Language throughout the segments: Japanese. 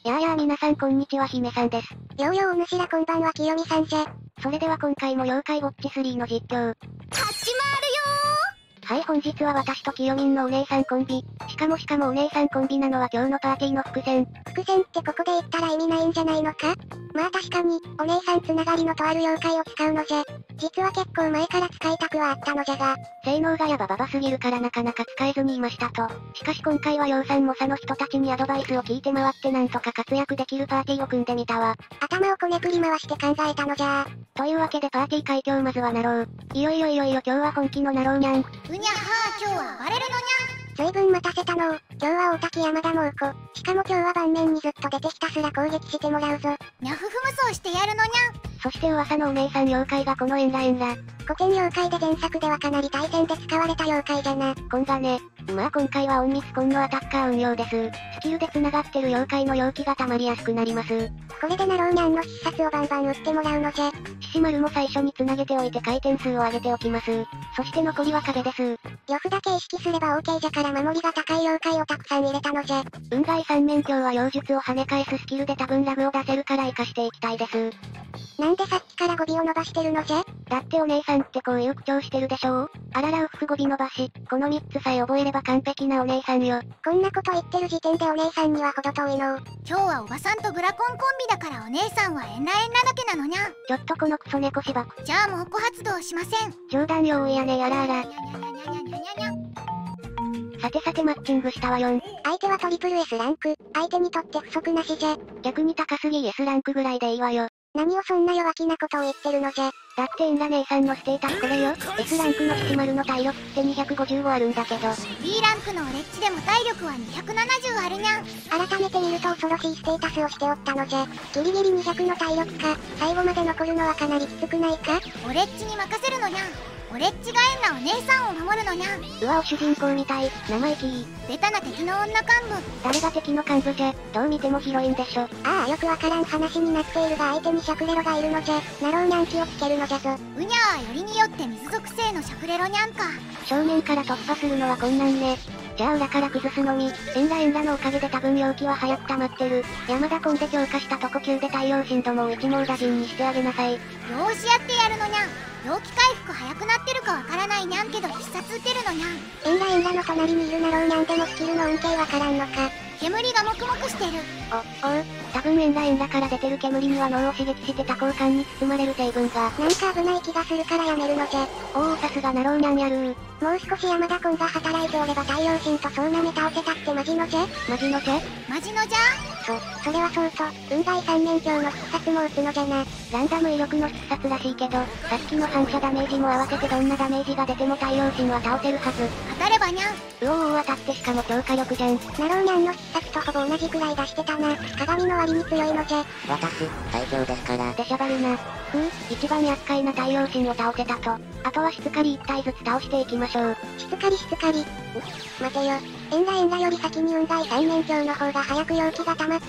やあ皆さんこんにちは姫さんです。 お主らこんばんは清美さんじゃ。 それでは今回も妖怪ウォッチ3の実況。 始まるよはい、本日は私と清美のお姉さんコンビ。しかもお姉さんコンビなのは今日のパーティーの伏線。 伏線ってここで言ったら意味ないんじゃないのか？まあ確かに、お姉さんつながりのとある妖怪を使うのじゃ。実は結構前から使いたくはあったのじゃが、 性能がヤバすぎるからなかなか使えずにいましたと。しかし今回は養蚕猛者の人たちにアドバイスを聞いて回ってなんとか活躍できるパーティーを組んでみたわ。 頭をこねくり回して考えたのじゃ。 というわけでパーティー会今日まずはなろう。いよいよ今日は本気のなろうにゃん。 うにゃはー今日は暴れるのにゃ。随分待たせたのう。今日は大滝山田猛虎。しかも今日は盤面にずっと出てひたすら攻撃してもらうぞ。 にゃふふ無双してやるのにゃ。 そして噂のお姉さん妖怪がこのエンラ。 古典妖怪で前作ではかなり対戦で使われた妖怪じゃな。 コンがね。まあ今回は隠密コンのアタッカー運用です。スキルで繋がってる妖怪の容器が溜まりやすくなります。 これでナローニャンの必殺をバンバン打ってもらうのじゃ。 獅子丸も最初に繋げておいて回転数を上げておきます。そして残りは壁です。 呂布だけ意識すれば OK じゃから守りが高い妖怪をたくさん入れたのじゃ。 運外三面鏡は妖術を跳ね返すスキルで多分ラグを出せるから活かしていきたいです。 なんでさっきから語尾を伸ばしてるのじゃ？ だってお姉さんってこういう口調してるでしょ？あららうっふ語尾伸ばし、この3つさえ覚えれば完璧なお姉さんよ。 こんなこと言ってる時点でお姉さんには程遠いの。 今日はおばさんとグラコンコンビだからお姉さんはエンラだけなのにゃ。 ちょっとこのクソ猫しばく。 じゃあ猛虎発動しません。 冗談用意やねやらあら。 にゃにゃにゃにゃにゃにゃにゃにゃ。 さてマッチングしたわよん。 相手はトリプル S ランク、相手にとって不足なしじゃ。 逆に高すぎ S ランクぐらいでいいわよ。 何をそんな弱気なことを言ってるのじゃ。 だってエンラ姉さんのステータスこれよ。S ランクの獅子丸の体力って255あるんだけど。 B ランクのオレッチでも体力は270あるにゃ。 改めて見ると恐ろしいステータスをしておったのじゃ。ギリギリ200の体力か。最後まで残るのはかなりきつくないか？ オレッチに任せるのにゃ。オレッチがエンラお姉さんを守るのにゃ。 うわお主人公みたい。生意気ー。 ベタな敵の女幹部。 誰が敵の幹部じゃ。どう見てもヒロインでしょ。 ああよくわからん話になっているが相手にシャクレロがいるのじゃ。ナローニャン気をつけるのじゃぞ。 うにゃはよりによって水属性のシャクレロニャンか。 正面から突破するのは困難ね。じゃあ裏から崩すのみ。エンラのおかげで多分容器は早く溜まってる。山田コンで強化したとこ級で太陽神どもを一網打尽にしてあげなさい。 よーしやってやるのにゃ。容器回復早くなってるかわからないにゃんけど必殺打てるのにゃん。 エンラの隣にいるナローニャンでもスキルの恩恵わからんのか。 煙がもくもくしてる。 多分エンラから出てる煙には脳を刺激して多幸感に包まれる成分が。 なんか危ない気がするからやめるのじゃ。 おおさすがナローニャンやるー。 もう少し山田コンが働いておれば太陽神とそうなめ倒せたってマジのじゃ？ マジのじゃ？ マジのじゃ？ それはそうと、運外三面鏡の必殺も打つのじゃな。 ランダム威力の必殺らしいけど、さっきの反射ダメージも合わせてどんなダメージが出ても太陽神は倒せるはず。 当たればにゃん。 当たってしかも強化力じゃん。 ナローニャンの必殺とほぼ同じくらい出してたな。鏡の割に強いのじゃ。 私、最強ですから。 でしゃばるな。一番厄介な太陽神を倒せたと。あとはしつかり1体ずつ倒していきましょう。 しつかり。待てよ。エンラより先に運外三面鏡の方が早く容器が溜まった？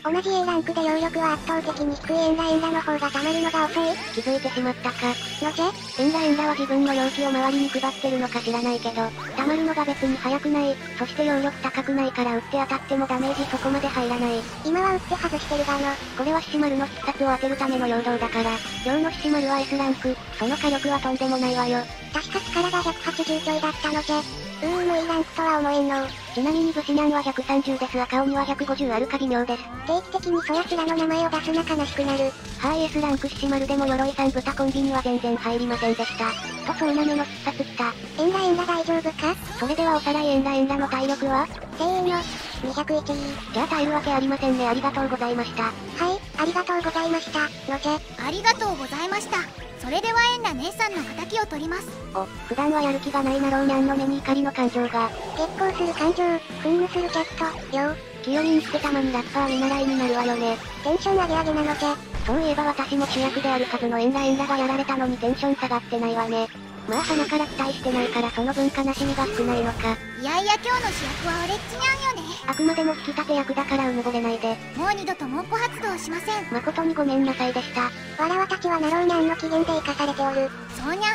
同じ A ランクで容力は圧倒的に低いエンラの方が溜まるのが遅い？ 気づいてしまったか。 のじゃ？ エンラは自分の容器を周りに配ってるのか知らないけど、溜まるのが別に早くない。そして容力高くないから打って当たってもダメージそこまで入らない。 今は打って外してるがの。 これは獅子丸の必殺を当てるための陽動だから。今日の獅子丸は S ランク、その火力はとんでもないわよ。 確か力が180ちょいだったのじゃ。もう E ランクとは思えんの。 ちなみにブシニャンは130です。赤鬼は150あるか微妙です。 定期的にそやつらの名前を出すな悲しくなる。 はい S ランク獅子丸でも鎧さん豚コンビには全然入りませんでした。とそうなめの必殺きた。 エンラ大丈夫か？ それではおさらいエンラの体力は？ せーの、201。 じゃあ耐えるわけありませんね。ありがとうございました。 はい、ありがとうございました。のじゃ。 ありがとうございました。それではエンラ姉さんの敵を取ります。 普段はやる気がないナローニャンの目に怒りの感情が。 結婚する感情、憤怒するキャット、よ。 キヨミンってたまにラッパー見習いになるわよね。 テンション上げ上げなのじゃ。 そういえば私も主役であるはずのエンラがやられたのにテンション下がってないわね。まあ鼻から期待してないからその分悲しみが少ないのか。 いやいや今日の主役はオレッチニャンよね。 あくまでも引き立て役だからうぬぼれないで。 もう二度と猛虎発動しません。 誠にごめんなさいでした。 わらわたちはナローニャンの機嫌で生かされておる。 そうにゃん。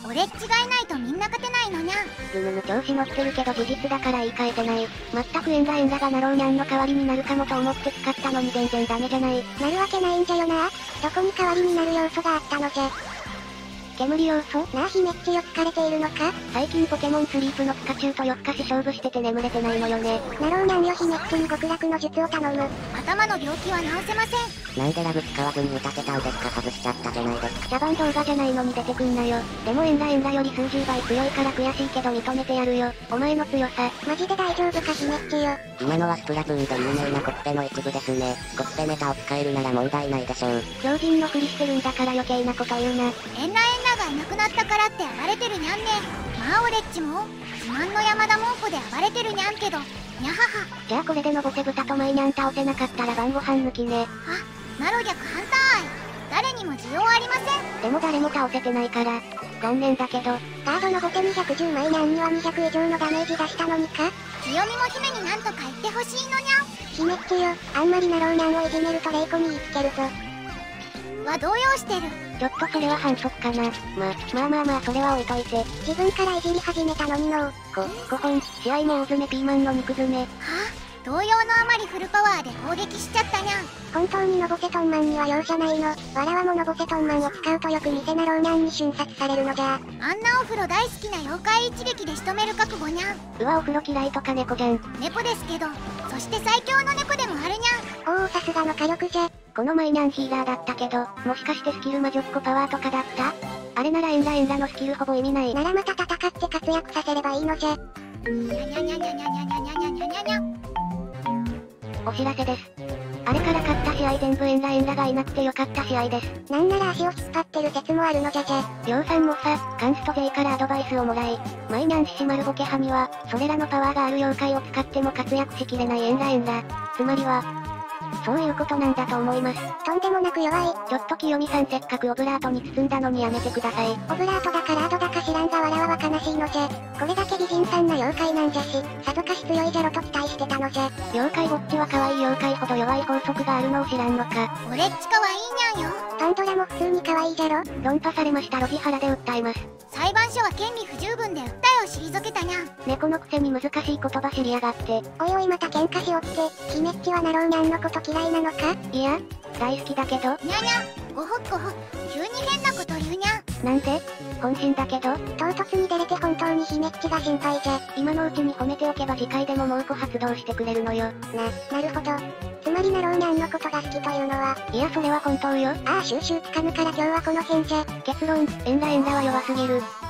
俺っちがいないとみんな勝てないのにゃん。 ぐぬぬ調子乗ってるけど事実だから言い換えてない。まったくエンラがナローニャンの代わりになるかもと思って使ったのに全然ダメじゃない。 なるわけないんじゃよな。どこに代わりになる要素があったのじゃ。 煙要素なあ姫っちよ疲れているのか？ 最近ポケモンスリープのピカチュウと夜更かし勝負してて眠れてないのよね。 ナローニャンよ姫っちに極楽の術を頼む。 頭の病気は治せません。 なんでラブ使わずに見立てたんですか？外しちゃったじゃないですか。 茶番動画じゃないのに出てくんなよ。でもエンラより数十倍強いから悔しいけど認めてやるよ。お前の強さ。 マジで大丈夫か姫っちよ。 今のはスプラトゥーンで有名なコッペの一部ですね。コッペメタを使えるなら問題ないでしょう。 強靭のふりしてるんだから余計なこと言うな。 エンラがいなくなったからって暴れてるにゃんね。まあ俺っちも自慢の山田門庫で暴れてるにゃんけど、にゃはは。 じゃあこれでのぼせ豚とマイニャン倒せなかったら晩ご飯抜きね。 あ、ナロ逆反対。誰にも需要ありません。 でも誰も倒せてないから。残念だけど。 ガードの後手210マイニャンには200以上のダメージ出したのにか？ 清美も姫になんとか言ってほしいのにゃん。 姫っちよ、あんまりナローニャンをいじめるとレイコに言いつけるぞ。 は動揺してる。 ちょっとそれは反則かな。まあそれは置いといて。 自分からいじり始めたのにの 5本、試合も大詰めピーマンの肉詰め。 はぁ、動揺のあまりフルパワーで攻撃しちゃったにゃん。 本当にのぼせトンマンには容赦ないの。わらわものぼせトンマンを使うとよく偽ナローニャンに瞬殺されるのじゃ。 あんなお風呂大好きな妖怪一撃で仕留める覚悟にゃん。 うわお風呂嫌いとか猫じゃん。 猫ですけど、そして最強の猫でもあるにゃん。 おおさすがの火力じゃ。 このマイニャンヒーラーだったけど、もしかしてスキル魔女っ子パワーとかだった？あれならエンラのスキルほぼ意味ない。 ならまた戦って活躍させればいいのじゃ。 にゃにゃにゃにゃにゃにゃにゃにゃにゃにゃにゃ。 お知らせです。あれから勝った試合全部エンラがいなくてよかった試合です。 なんなら足を引っ張ってる説もあるのじゃじゃ。 りょうさんもさ、カンスト J からアドバイスをもらい、マイニャン獅子丸ボケハミは、それらのパワーがある妖怪を使っても活躍しきれないエンラ。つまりは、そういうことなんだと思います。 とんでもなく弱い。 ちょっと清美さんせっかくオブラートに包んだのにやめてください。 オブラートだかラードだか知らんがわらわは悲しいのじゃ。これだけ美人さんな妖怪なんじゃし、さぞかし強いじゃろと期待してたのじゃ。 妖怪ウォッチは可愛い妖怪ほど弱い法則があるのを知らんのか。 俺っちかわいいにゃんよ。 パンドラも普通に可愛いじゃろ。 論破されました。ロジハラで訴えます。 裁判所は権利不十分で訴えを退けたにゃん。 猫のくせに難しい言葉知りやがって。 おいおいまた喧嘩しおって、姫っちはナローニャンのこと嫌いなのか？ いや、大好きだけど。 にゃにゃ、ごほっごほ、急に変なこと言うにゃん。 なんで？本心だけど。 唐突に出れて本当に姫っちが心配じゃ。 今のうちに褒めておけば次回でも猛虎発動してくれるのよ。 なるほど。つまりナローニャンのことが好きというのは。 いやそれは本当よ。 ああ収集つかぬから今日はこの辺じゃ。 結論、エンラは弱すぎる。